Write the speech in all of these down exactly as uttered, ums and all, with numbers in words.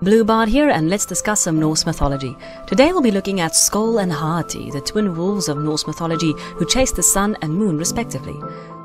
Bluebard here, and let's discuss some Norse mythology. Today we'll be looking at Skoll and Hati, the twin wolves of Norse mythology who chase the sun and moon respectively.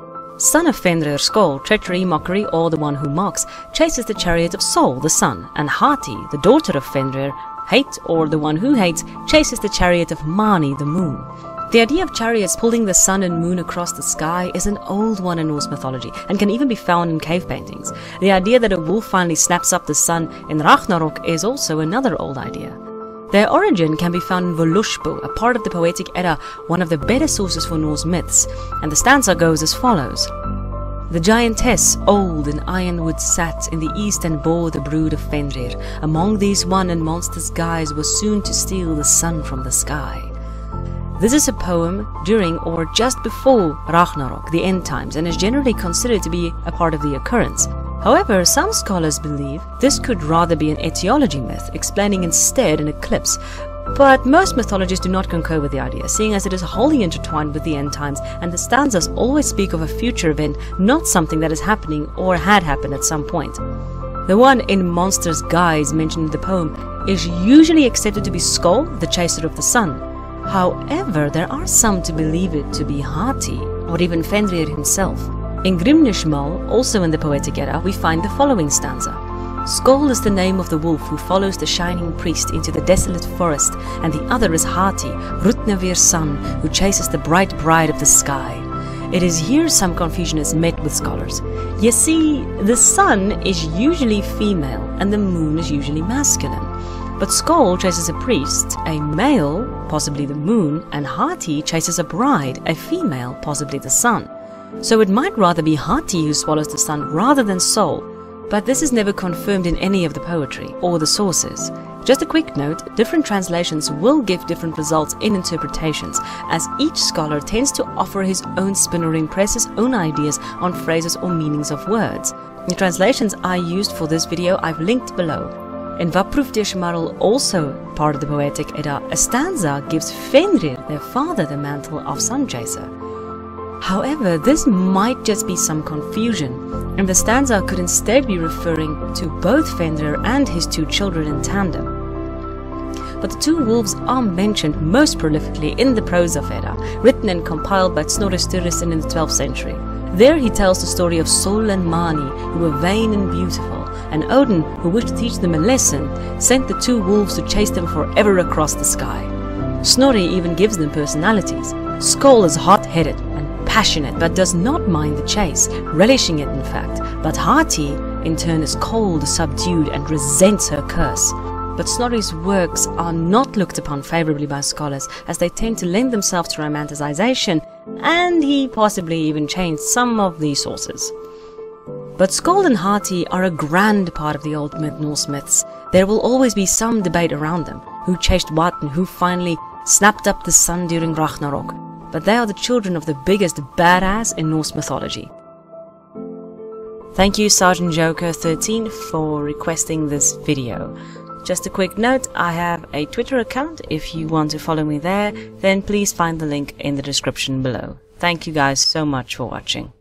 Son of Fenrir, Skoll, treachery, mockery, or the one who mocks, chases the chariot of Sol, the sun, and Hati, the daughter of Fenrir, hate, or the one who hates, chases the chariot of Mani, the moon. The idea of chariots pulling the sun and moon across the sky is an old one in Norse mythology and can even be found in cave paintings. The idea that a wolf finally snaps up the sun in Ragnarok is also another old idea. Their origin can be found in Völuspá, a part of the Poetic Edda, one of the better sources for Norse myths, and the stanza goes as follows. The giantess, old in ironwood, sat in the east and bore the brood of Fenrir. Among these one in monster's guise was soon to steal the sun from the sky. This is a poem during or just before Ragnarok, the end times, and is generally considered to be a part of the occurrence. However, some scholars believe this could rather be an etiology myth, explaining instead an eclipse. But most mythologists do not concur with the idea, seeing as it is wholly intertwined with the end times, and the stanzas always speak of a future event, not something that is happening or had happened at some point. The one in monster's guise mentioned in the poem is usually accepted to be Skoll, the chaser of the sun. However, there are some to believe it to be Hati, or even Fenrir himself. In Grimnismal, also in the Poetic Edda, we find the following stanza. Skoll is the name of the wolf who follows the shining priest into the desolate forest, and the other is Hati, Rutnavir's son, who chases the bright bride of the sky. It is here some confusion is met with scholars. You see, the sun is usually female, and the moon is usually masculine. But Skoll chases a priest, a male, possibly the moon, and Hati chases a bride, a female, possibly the sun. So it might rather be Hati who swallows the sun rather than Sol, but this is never confirmed in any of the poetry or the sources. Just a quick note, different translations will give different results in interpretations, as each scholar tends to offer his own spin or impress his own ideas on phrases or meanings of words. The translations I used for this video I've linked below. In Vaprufdirshmarl, also part of the Poetic Edda, a stanza gives Fenrir, their father, the mantle of sun chaser. However, this might just be some confusion, and the stanza could instead be referring to both Fenrir and his two children in tandem. But the two wolves are mentioned most prolifically in the Prose of Edda, written and compiled by Snorri Sturluson in the twelfth century. There he tells the story of Sol and Mani, who were vain and beautiful, and Odin, who wished to teach them a lesson, sent the two wolves to chase them forever across the sky. Snorri even gives them personalities. Skoll is hot-headed and passionate, but does not mind the chase, relishing it in fact, but Hati, in turn, is cold, subdued, and resents her curse. But Snorri's works are not looked upon favorably by scholars, as they tend to lend themselves to romanticization, and he possibly even changed some of these sources. But Skoll and Hati are a grand part of the old Norse myths. There will always be some debate around them, who chased what and who finally snapped up the sun during Ragnarok. But they are the children of the biggest badass in Norse mythology. Thank you Sergeant Joker thirteen for requesting this video. Just a quick note, I have a Twitter account. If you want to follow me there, then please find the link in the description below. Thank you guys so much for watching.